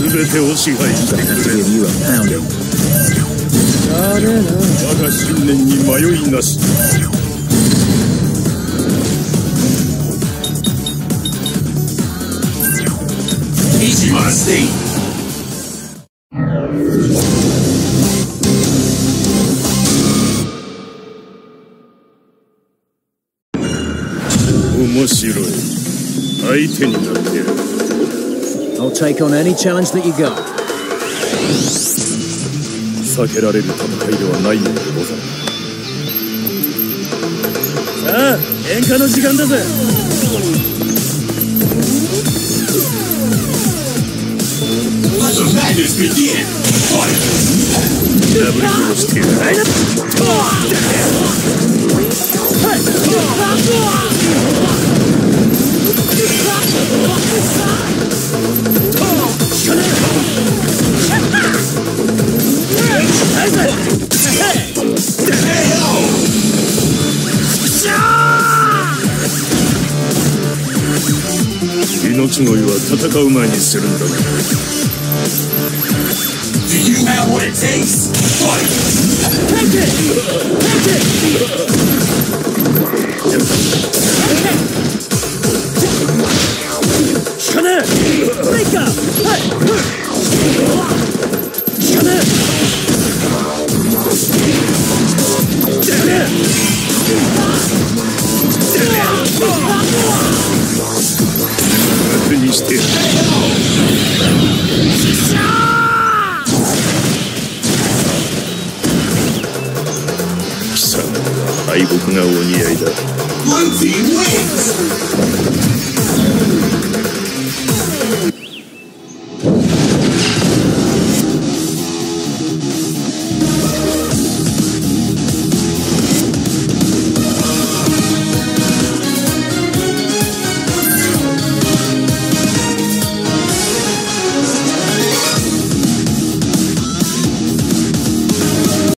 全てを支配してくれ。我が信念に迷いなし。面白い。相手になってやる。 I'll take on any challenge that you got. 避けられる戦いではないのでござる。さあ、喧嘩の時間だぜ。ダブルをしてやる。命乞いは戦う前にするんだな。Do you have what it takes? Fight! Take it! Take it! Shane! Break up! Shane!楽にしてやる。貴様には敗北がお似合いだ。One team wins!